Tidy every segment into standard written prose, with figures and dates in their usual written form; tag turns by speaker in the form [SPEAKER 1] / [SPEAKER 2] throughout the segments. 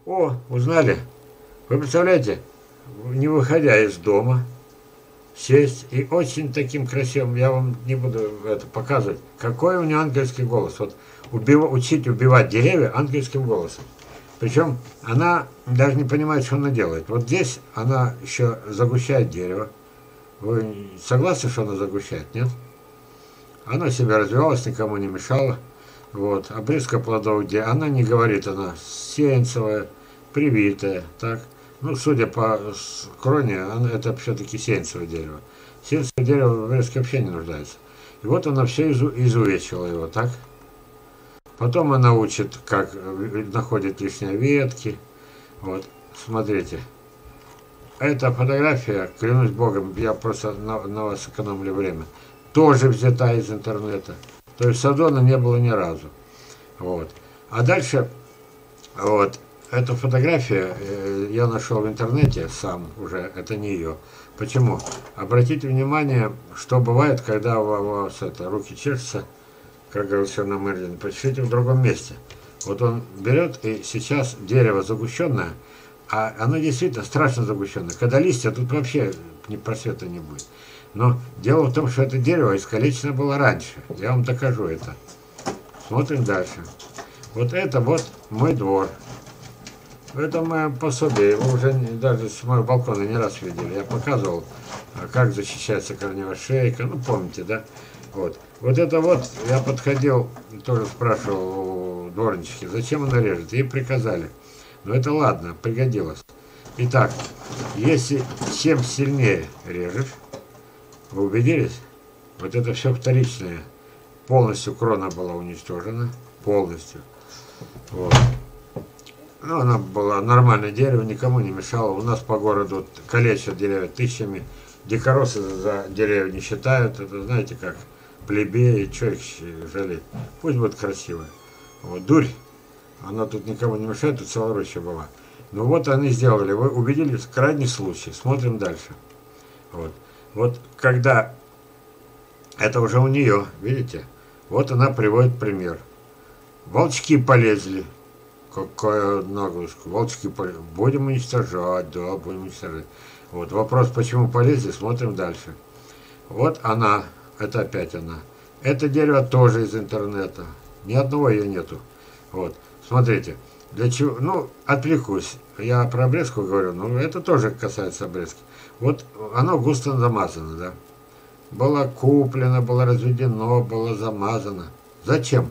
[SPEAKER 1] О, узнали? Вы представляете, не выходя из дома, сесть и очень таким красивым, я вам не буду это показывать, какой у нее ангельский голос. Вот учить убивать деревья ангельским голосом. Причем она даже не понимает, что она делает. Вот здесь она еще загущает дерево. Вы согласны, что она загущает, нет? Она себя развивалась, никому не мешала. Вот. Обрезка плодов, где она не говорит, она сеянцевая, привитая, так. Ну, судя по кроне, это все-таки сеянцевое дерево. Сеянцевое дерево в обрезке вообще не нуждается. И вот она все изувечила его, так. Потом она учит, как находит лишние ветки. Вот, смотрите. Эта фотография, клянусь Богом, я просто на вас экономлю время, тоже взята из интернета. То есть Садона не было ни разу. Вот. А дальше, вот, эту фотографию я нашел в интернете сам уже, это не ее. Почему? Обратите внимание, что бывает, когда у вас руки чешутся, как говорил на Мерлин, почешите в другом месте. Вот он берет, и сейчас дерево загущенное, а оно действительно страшно загущенное. Когда листья, тут вообще ни просвета не будет. Но дело в том, что это дерево искалечено было раньше. Я вам докажу это. Смотрим дальше. Вот это вот мой двор. Это мое пособие. Его уже даже с моего балкона не раз видели. Я показывал, как защищается корневая шейка. Ну, помните, да? Вот. Вот это вот, я подходил, тоже спрашивал у дворнички, зачем она режет. Ей приказали. Но это ладно, пригодилось. Итак, если чем сильнее режешь, вы убедились? Вот это все вторичное. Полностью крона была уничтожена. Полностью. Вот. Ну, она была нормальное дерево, никому не мешало. У нас по городу калечат деревья тысячами. Дикоросы за деревья не считают. Это знаете как, плебеи, что их жалеть. Пусть будет красиво. Вот, дурь. Она тут никому не мешает, тут целая роща была. Ну вот они сделали. Вы убедились? Крайний случай. Смотрим дальше. Вот. Вот когда это уже у нее, видите? Вот она приводит пример. Волчки полезли. Какая наглость. Волчки полезли. Будем уничтожать, да, будем уничтожать. Вот вопрос, почему полезли, смотрим дальше. Вот она, это опять она. Это дерево тоже из интернета. Ни одного ее нету. Вот, смотрите. Для чего? Ну, отвлекусь. Я про обрезку говорю, но это тоже касается обрезки. Вот оно густо замазано, да. Было куплено, было разведено, было замазано. Зачем?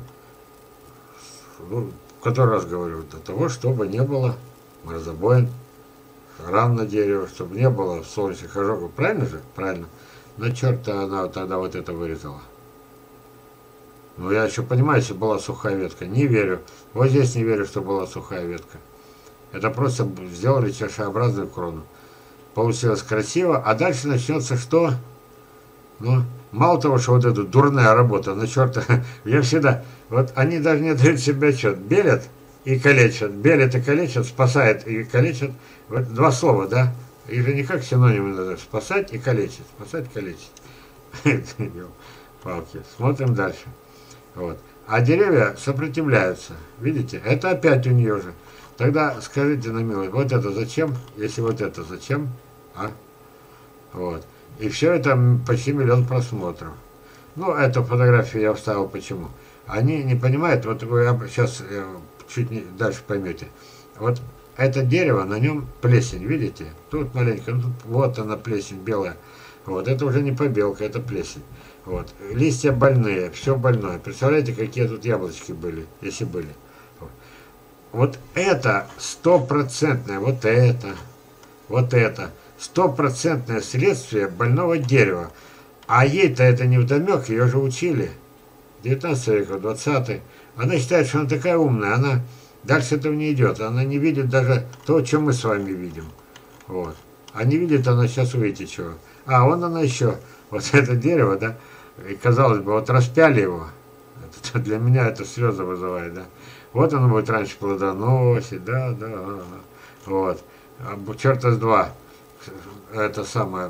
[SPEAKER 1] Ну, в который раз говорю, для того, чтобы не было морозобоин, ран на дерево, чтобы не было солнечных ожогов. Правильно же? Правильно. На черта она тогда вот это вырезала. Ну, я еще понимаю, если была сухая ветка. Не верю. Вот здесь не верю, что была сухая ветка. Это просто сделали чашеобразную крону. Получилось красиво. А дальше начнется что? Ну, мало того, что вот эта дурная работа, на черта, я всегда, вот они даже не дают себе отчет. Белят и калечат. Белят и калечат, спасает и калечат. Вот два слова, да? Или не как синонимы надо. Спасать и калечить. Спасать, калечить. Палки. Смотрим дальше. Вот. А деревья сопротивляются. Видите? Это опять у нее же. Тогда скажите на милость, вот это зачем? Если вот это зачем? А? Вот. И все это почти 1 миллион просмотров. Ну, эту фотографию я вставил почему. Они не понимают, вот вы сейчас чуть не, дальше поймете. Вот это дерево, на нем плесень, видите? Тут маленько, ну, вот она плесень белая. Вот, это уже не побелка, это плесень. Вот. Листья больные, все больное. Представляете, какие тут яблочки были, если были. Вот это стопроцентное, вот это стопроцентное следствие больного дерева. А ей-то это не вдомек, ее же учили. 19 века, 20-й. Она считает, что она такая умная, она дальше этого не идет. Она не видит даже то, что мы с вами видим. Вот. А не видит она, сейчас увидите чего. А, вон она еще, вот это дерево, да, и казалось бы, вот распяли его. Это, для меня это слезы вызывает, да. Вот оно будет раньше плодоносить, да. Вот. А черта с два. Это самое.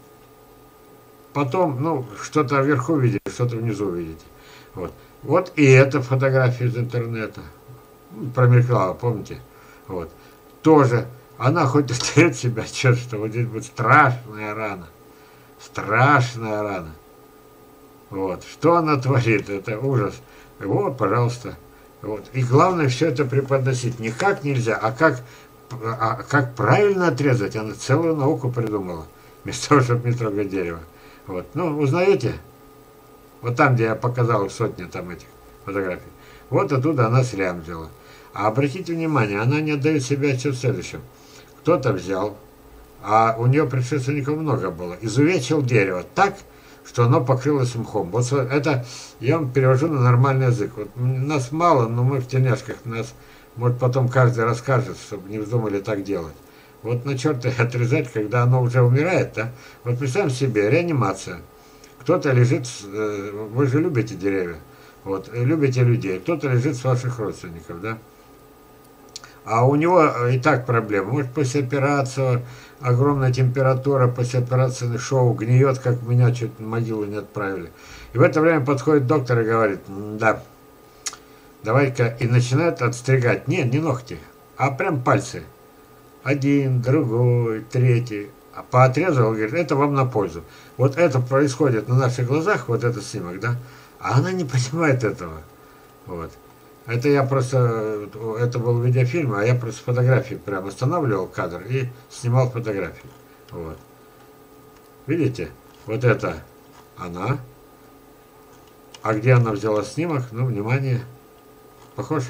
[SPEAKER 1] Потом, ну, что-то вверху видите, что-то внизу видите. Вот. Вот и эта фотография из интернета. Промелькала, помните? Вот. Тоже она хоть отдает себе отчет, что вот здесь будет страшная рана. Страшная рана. Вот. Что она творит? Это ужас. Вот, пожалуйста. Вот. И главное все это преподносить не как нельзя, а как правильно отрезать. Она целую науку придумала. Вместо того, чтобы не трогать дерево. Вот. Ну, узнаете? Вот там, где я показал сотни там этих фотографий. Вот оттуда она срям взяла. А обратите внимание, она не отдает себе отчет в следующем. Кто-то взял, а у нее предшественников много было, изувечил дерево так, что оно покрылось мхом. Вот это я вам перевожу на нормальный язык. Вот нас мало, но мы в тельняшках. Нас, может, потом каждый расскажет, чтобы не вздумали так делать. Вот на черта отрезать, когда оно уже умирает, да? Вот представим себе, реанимация. Кто-то лежит, вы же любите деревья, вот, любите людей, кто-то лежит с ваших родственников, да? А у него и так проблема. Может, после операции огромная температура, после операции шоу гниет, как меня чуть в могилу не отправили. И в это время подходит доктор и говорит, да, давай-ка, и начинает отстригать. Нет, не ногти, а прям пальцы. Один, другой, третий. А поотрезал, говорит, это вам на пользу. Вот это происходит на наших глазах, вот этот снимок, да? А она не понимает этого. Вот. Это я просто, это был видеофильм, а я просто фотографии прям останавливал кадр и снимал фотографии. Вот. Видите? Вот это она. А где она взяла снимок? Ну, внимание. Похож?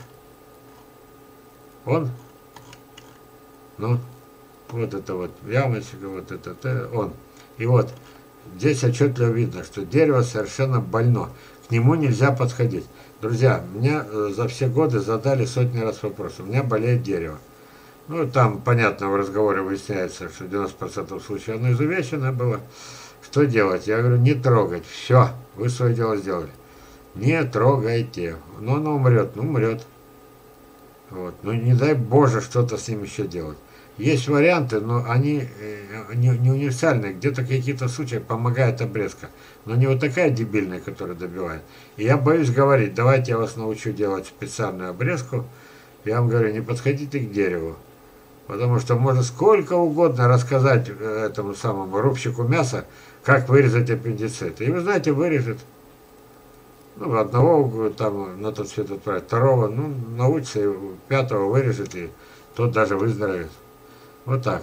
[SPEAKER 1] Он? Ну, вот это вот ямочка, вот это он. И вот здесь отчетливо видно, что дерево совершенно больно. К нему нельзя подходить. Друзья, мне за все годы задали сотни раз вопрос. У меня болеет дерево. Ну, там, понятно, в разговоре выясняется, что в 90% случаев оно изувечено было. Что делать? Я говорю, не трогать. Все, вы свое дело сделали. Не трогайте. Но оно умрет. Ну, умрет. Вот. Ну, не дай Боже что-то с ним еще делать. Есть варианты, но они не универсальные. Где-то какие-то случаи помогает обрезка. Но не вот такая дебильная, которая добивает. И я боюсь говорить, давайте я вас научу делать специальную обрезку. Я вам говорю, не подходите к дереву. Потому что можно сколько угодно рассказать этому самому рубщику мяса, как вырезать аппендицит. И вы знаете, вырежет. Ну, одного там на тот свет отправить, второго, ну, научится, и пятого вырежет, и тот даже выздоровеет. Вот так.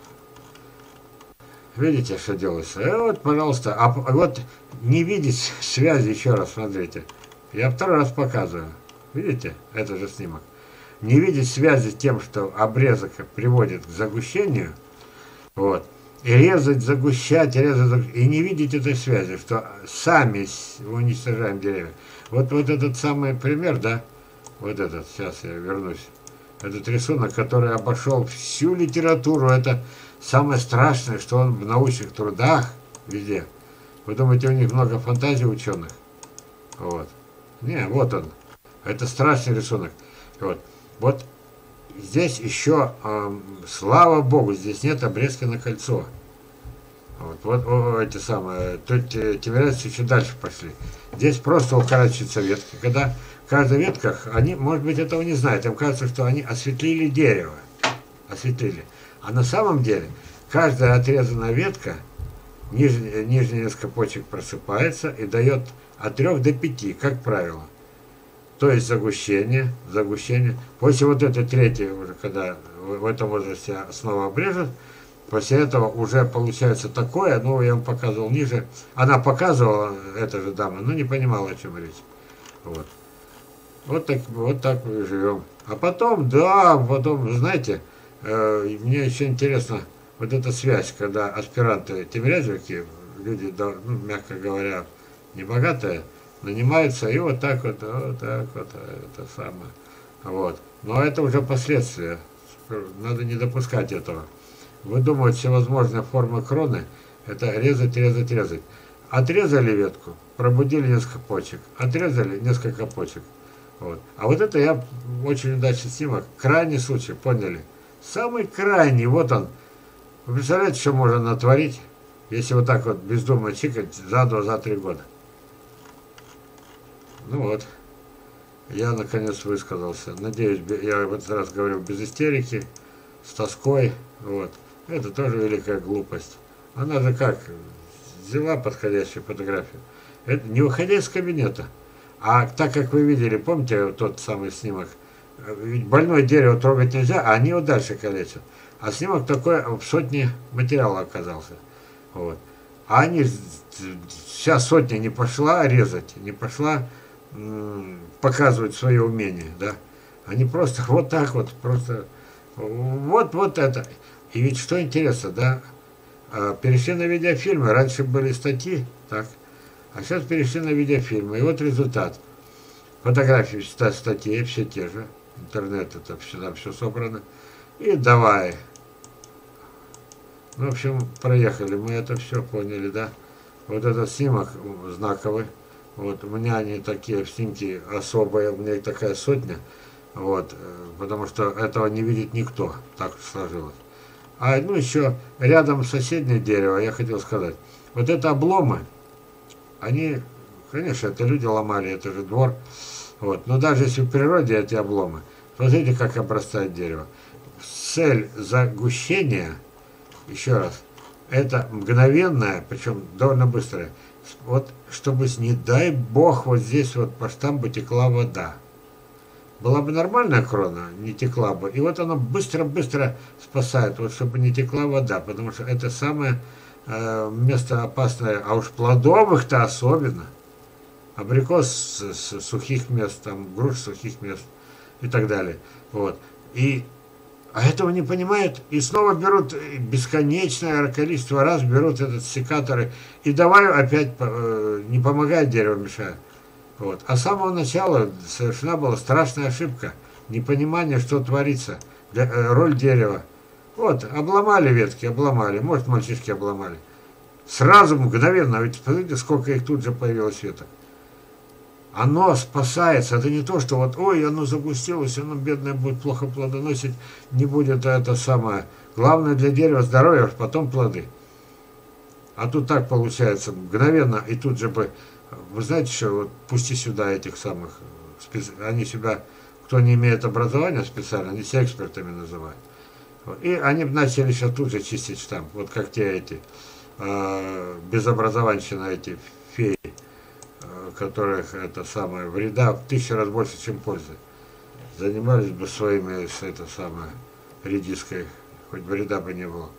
[SPEAKER 1] Видите, что делается? Вот, пожалуйста. А вот не видеть связи, еще раз смотрите. Я второй раз показываю. Видите? Это же снимок. Не видеть связи с тем, что обрезок приводит к загущению. Вот. И резать, загущать, и не видеть этой связи, что сами уничтожаем деревья. Вот этот самый пример, да? Вот этот, сейчас я вернусь. Этот рисунок, который обошел всю литературу, это самое страшное, что он в научных трудах везде. Вы думаете, у них много фантазий ученых? Вот. Не, вот он. Это страшный рисунок. Вот здесь еще, слава богу, здесь нет обрезки на кольцо. Вот эти самые, тут тимирязевцы еще дальше пошли. Здесь просто укорачиваются ветки. Когда в каждой ветках, они, может быть, этого не знают, им кажется, что они осветлили дерево. Осветлили. А на самом деле, каждая отрезанная ветка, нижний несколько почек просыпается и дает от 3 до 5, как правило. То есть загущение. После вот этой третьей, уже когда в этом возрасте снова обрежут, после этого уже получается такое, ну, я вам показывал ниже. Она показывала, эта же дама, но не понимала, о чем речь. Вот. Вот так мы живем. А потом, знаете, мне еще интересно, вот эта связь, когда аспиранты тимирязевки, люди, ну, мягко говоря, небогатые, нанимаются, и вот так вот, это самое. Вот. Но это уже последствия. Надо не допускать этого. Выдумывать всевозможные формы кроны, это резать. Отрезали ветку, пробудили несколько почек, отрезали несколько почек. Вот. А вот это я очень удачный снимок. Крайний случай, поняли? Самый крайний, вот он. Вы представляете, что можно натворить, если вот так вот бездумно чикать за 2-3 года? Ну вот. Я наконец высказался. Надеюсь, я в этот раз говорю без истерики, с тоской. Вот. Это тоже великая глупость. Она же как, взяла подходящую фотографию. Это не выходя из кабинета. А так как вы видели, помните тот самый снимок, ведь больное дерево трогать нельзя, а они его дальше калечат. А снимок такой в сотне материала оказался. Вот. А они, вся сотня не пошла резать, не пошла показывать свое умение, да. Они просто вот так вот, просто вот это. И ведь что интересно, да, перешли на видеофильмы, раньше были статьи, так, а сейчас перешли на видеофильмы. И вот результат. Фотографии статей все те же, интернет это там все собрано. И давай. Ну, в общем, проехали, мы это все поняли, да. Вот этот снимок знаковый. Вот, у меня они такие снимки особые, у меня их такая сотня. Вот, потому что этого не видит никто, так сложилось. А ну еще рядом соседнее дерево, я хотел сказать. Вот это обломы, они, конечно, это люди ломали, это же двор. Вот, но даже если в природе эти обломы, смотрите, как обрастает дерево. Цель загущения, еще раз, это мгновенное, причем довольно быстрое. Вот, чтобы, не дай бог, вот здесь вот по штамбу текла вода. Была бы нормальная крона, не текла бы. И вот оно быстро-быстро спасает, вот чтобы не текла вода, потому что это самое место опасное. А уж плодовых-то особенно. Абрикос с сухих мест, там, груш с сухих мест и так далее. Вот. А этого не понимают, и снова берут бесконечное количество раз, берут этот секаторы, и давай опять не помогает, дерево мешает. Вот. А с самого начала совершена была страшная ошибка, непонимание, что творится, роль дерева. Вот, обломали ветки, обломали, может, мальчишки обломали. Сразу, мгновенно, ведь посмотрите, сколько их тут же появилось веток. Оно спасается, это не то, что вот, ой, оно загустилось, оно бедное будет плохо плодоносить, не будет это самое. Главное для дерева здоровье, потом плоды. А тут так получается, мгновенно, и тут же бы, вы знаете, что вот пусти сюда этих самых, они себя, кто не имеет образования специально, они себя экспертами называют. И они начали сейчас тут же чистить штамп, вот как те эти, без образованщина эти феи, которых это самое вреда в 1000 раз больше, чем пользы. Занимались бы своими, это самое, редиской, хоть вреда бы не было.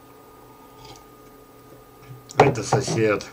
[SPEAKER 1] Это сосед,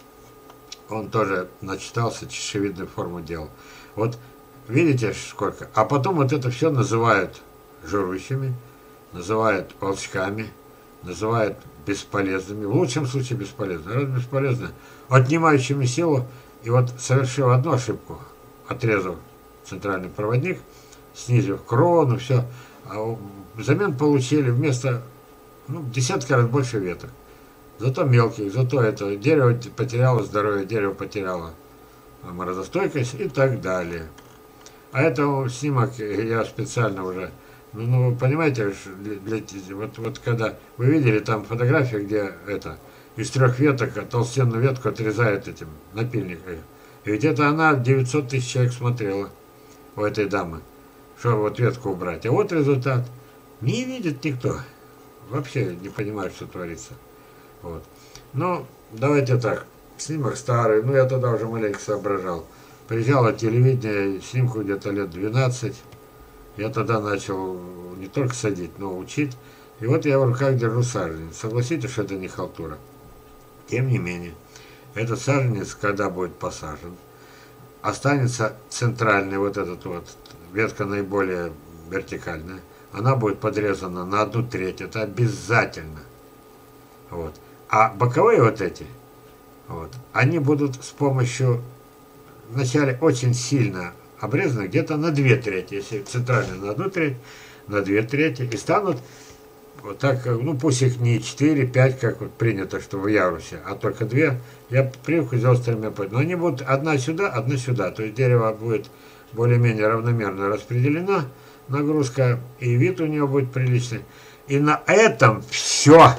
[SPEAKER 1] он тоже начитался, чешевидную форму делал. Вот видите сколько? А потом вот это все называют жирующими, называют волчками, называют бесполезными, в лучшем случае бесполезными, раз бесполезно, отнимающими силу. И вот совершил одну ошибку, отрезав центральный проводник, снизив крону, все. А взамен получили вместо десятка раз больше веток. Зато мелких, зато это дерево потеряло здоровье, дерево потеряло морозостойкость и так далее. А это снимок я специально уже, вы понимаете, вот когда вы видели там фотографию, где это из 3 веток толстенную ветку отрезает этим напильником. И ведь это она 900 000 человек смотрела у этой дамы, что вот ветку убрать. А вот результат. Не видит никто. Вообще не понимает, что творится. Вот. Ну, давайте так. Снимок старый. Я тогда уже маленько соображал. Приезжало телевидение, снимку где-то лет 12. Я тогда начал не только садить, но учить. И вот я в руках держу саженец. Согласитесь, что это не халтура. Тем не менее, этот саженец, когда будет посажен, останется центральный, вот этот вот, ветка наиболее вертикальная, она будет подрезана на 1/3, это обязательно. Вот. А боковые вот эти, вот, они будут с помощью, вначале очень сильно обрезаны, где-то на 2/3, если центральная на 1/3, на 2/3, и станут вот так, пусть их не 4-5, как вот принято, что в ярусе, а только 2. Я привык взял с 3 пойти. Но они будут одна сюда, то есть дерево будет более-менее равномерно распределена, нагрузка, и вид у нее будет приличный. И на этом все.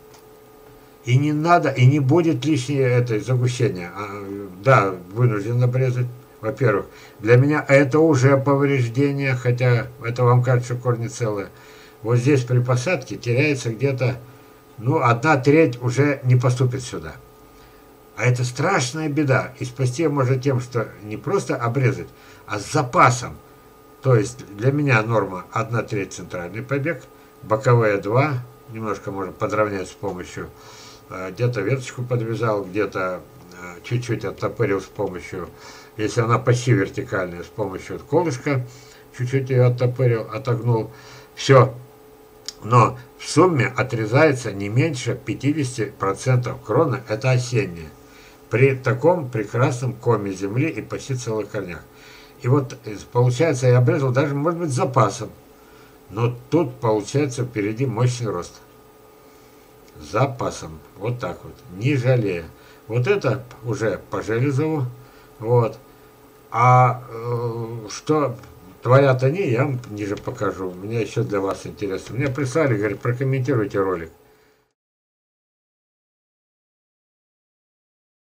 [SPEAKER 1] И не надо, и не будет лишнее это загущение. Да, вынужден обрезать во-первых. Для меня это уже повреждение, хотя это вам кажется, что корни целые. Вот здесь при посадке теряется где-то, ну, 1/3 уже не поступит сюда. А это страшная беда. И спасти можно тем, что не просто обрезать, а с запасом. То есть для меня норма 1/3 центральный побег, боковые 2, немножко можно подровнять с помощью, где-то веточку подвязал, где-то чуть-чуть оттопырил с помощью, если она почти вертикальная, с помощью колышка, чуть-чуть ее оттопырил, отогнул. Все. Но в сумме отрезается не меньше 50% кроны, это осенняя. При таком прекрасном коме земли и почти целых корнях. И вот получается, я обрезал даже, может быть, с запасом. Но тут получается впереди мощный рост. С запасом. Вот так вот. Не жалея. Вот это уже по Железову. Вот. А что творят они, я вам ниже покажу. У меня еще для вас интересно. Мне прислали, говорят, прокомментируйте ролик.